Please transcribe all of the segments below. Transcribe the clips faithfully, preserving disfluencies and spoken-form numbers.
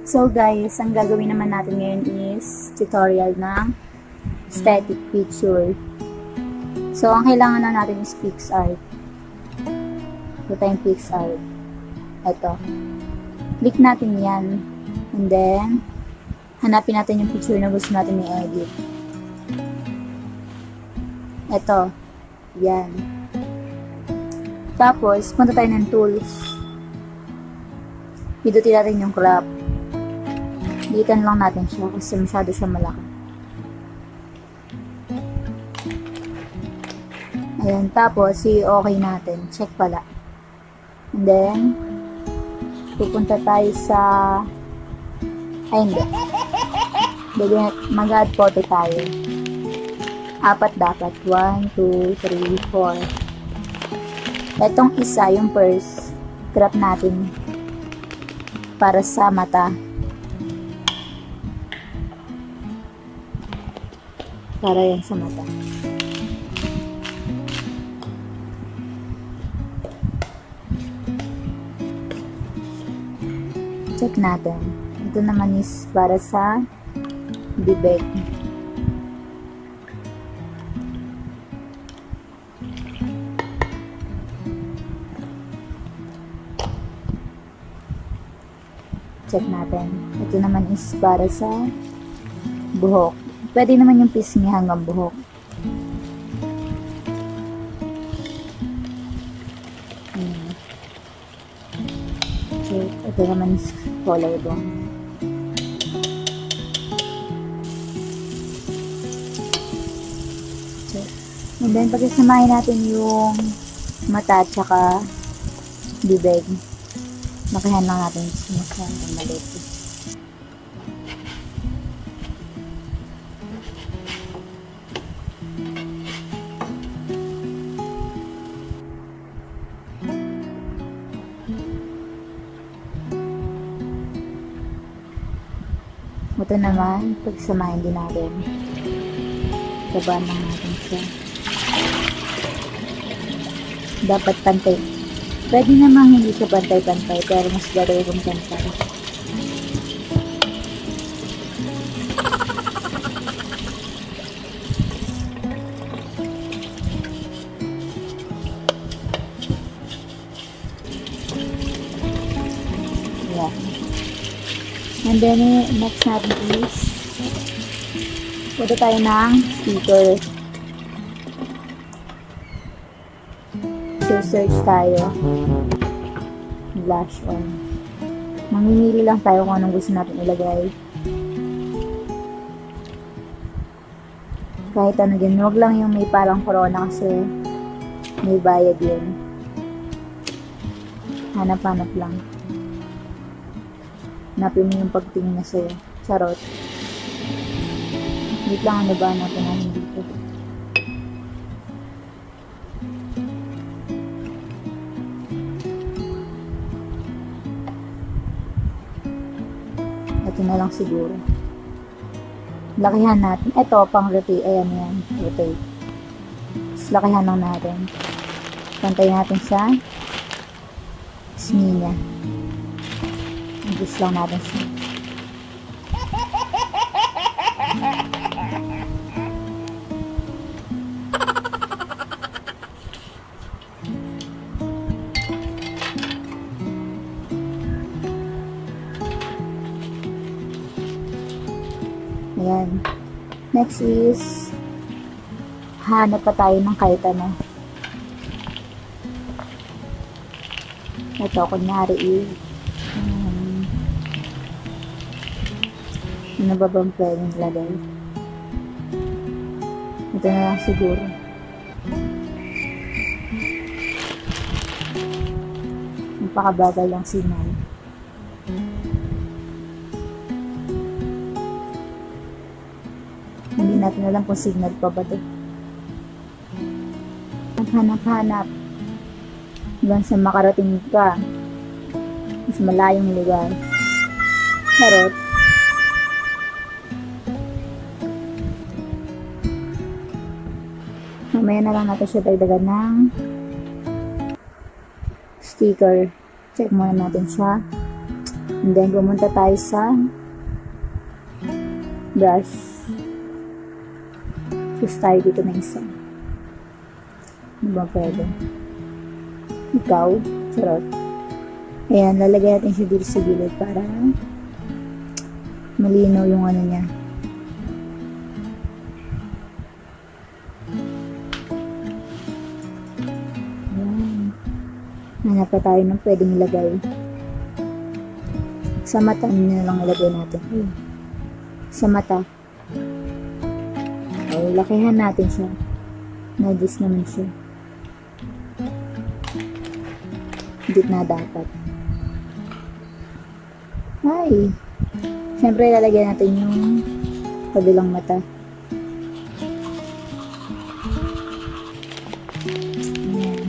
So guys, ang gagawin naman natin ngayon is tutorial ng static picture. So, ang kailangan na natin is PixArt. Ito tayong PixArt. Ito. Click natin yan. And then, hanapin natin yung picture na gusto natin i-edit. Ito. Yan. Tapos, punta tayo ng tools. Pindutin natin yung crop. Litan lang natin siya kasi masyado siya malaki. Ayan, tapos i-okay natin. Check pala. And then, pupunta tayo sa ay hindi. Mag-add photo tayo. Apat dapat. one, two, three, four. Etong isa, yung first, crop natin para sa mata. Para yan sa mata. Check natin. Ito naman is para sa bibig. Check natin. Ito naman is para sa buhok. Pwede naman yung pisngi hanggang buhok. Hmm. So, ito naman is collarbone. So, and then, pagkasamahin natin yung mata at saka bibig. Makahan lang natin yung masyadong maliit. Ito naman, pagsamahin din natin. Tabahan lang natin siya. Dapat pantay. Pwede naman hindi siya pantay-pantay, pero mas gagawin kong pantay. Yeah. And then, next natin is punta tayo ng sticker. So, search tayo. Blush on. Mamimili lang tayo kung anong gusto natin ilagay. Kahit ano din. Huwag lang yung may parang corona kasi may bayad yun. Hanap-hanap lang. Hanapin mo yung pagtingin na sa'yo. Charot. Wait lang, ano ba natin natin dito? Ito na lang siguro. Lakihan natin. Ito, pang rotate. Ayan yan. Rotate. Tapos lakihan lang natin. Pantayin natin sa pisngi niya. Adjust lang natin siya. Ayan. Next is hanap pa tayo ng kahit ano. Ito, kunyari is um, ano ba bang pwedeng lagay? Ito na lang siguro. Napakabagal lang signal. Hindi natin alam kung signal pa ba ito. Hanap-hanap. Hanggang sa makarating ka. Mas malayong lugar. Charot. Mamaya na lang natin siya dagdagan ng sticker. Check muna natin siya. And then, pumunta tayo sa brush. Choose tayo dito na isa. Ano ba pwede? Ikaw? Charot. Ayan, lalagay natin siya dito sa gilid para malinaw yung ano niya. Ayan. Hanap pa tayo ng pwedeng ilagay. Sa mata na lang ilagay natin. Ayan. Sa mata. O, lakihan natin siya. Nagis naman siya. Gitna dapat. Ay! Siyempre, lalagyan natin yung kabilang mata. Ayan.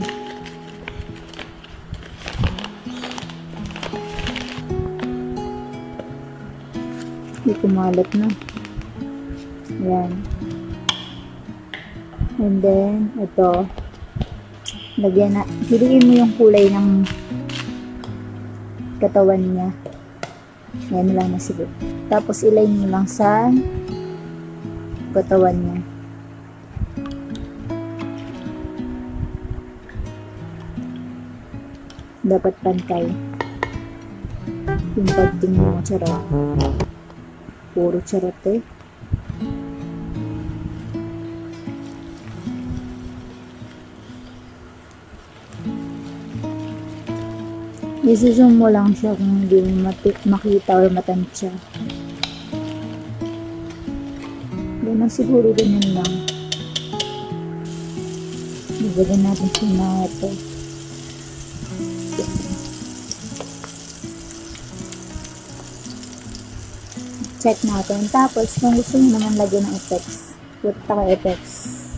Hindi kumalat na. Ayan. And then, ito. Lagyan na, piliin mo yung kulay ng katawan niya. Yan lang na siguro. Tapos, ilay mo lang sa katawan niya. Dapat pantay. Yung pagtingin mo, charot. Puro charot eh. I-zoom mo lang siya kung hindi mo makita or matansya. Ganun siguro, ganyan lang. Ibigyan natin siya na ito. Check natin. Tapos, kung gusto mo naman lagyan ng effects, punta ka effects.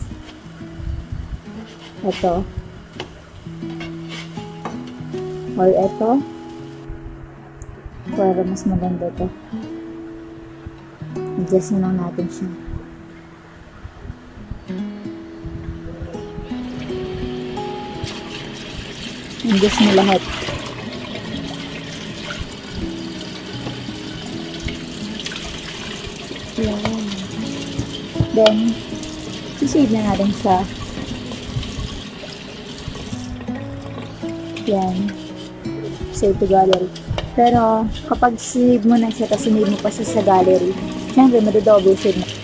Ito. Or ito. Para mas maganda ito. Adjust na lang natin siya. Adjust mo lahat. Yan. Then, sisave na natin siya. Yan. Save to gallery. Pero, kapag save mo na siya, tapos sinave mo pa siya sa gallery, syempre, madodouble save na.